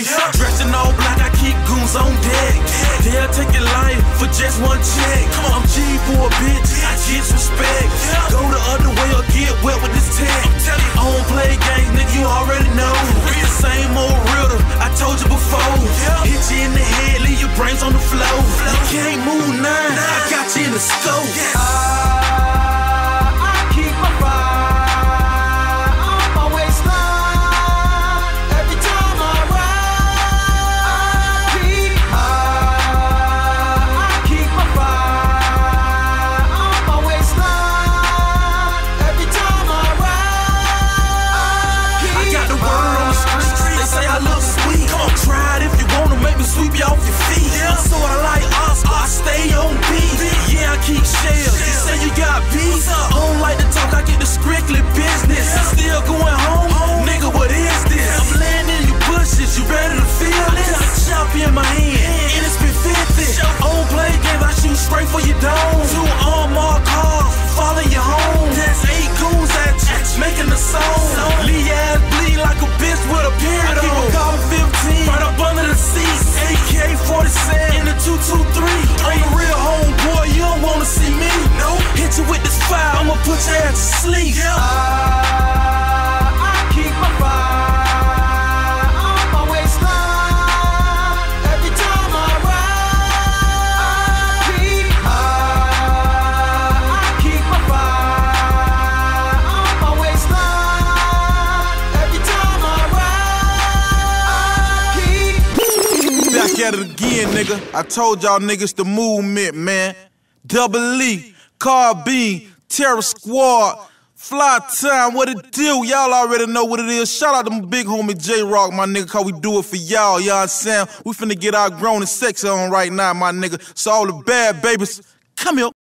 life. Dressed in all black, I keep goons on deck. They'll take your life for just one check. I'm G-Boi, bitch, I get respect. Go the other way or get wet with this tech. I don't play games, nigga, you already know. It's the same old riddle, I told you before. Hit you in the head, leave your brains on the floor. You can't move now, I got you in the scope. Sweep you off your feet. I'm sorta like Oscar, I stay on beat. Yeah, I keep shells. You say you got beef. I don't like to talk, I get the strictly business. Still going home? Nigga, what is this? I'm laying in your bushes, you ready to feel this? I got a chop in my hand, and it's been 50. I don't play games, I shoot straight for your dome. 2 unmarked cars, follow you home. That's 8 goons at you, making the song. Lee ass bleed like a bitch with a period on. I keep a call 15, right up under the seats. AK-47 in the 223. I'm a real homeboy, you don't wanna see me. No, hit you with this fire, I'ma put your ass to sleep. I keep my fire on my waistline every time I ride. I keep my fire on my waistline every time I ride. Back at it again, nigga. I told y'all niggas the movement, man. Double E, Carbine, Terror Squad, Fly Time, what it do? Y'all already know what it is. Shout out to my big homie J-Rock, my nigga, cause we do it for y'all, y'all understand? We finna get our grown and sexy on right now, my nigga. So all the bad babies, come here.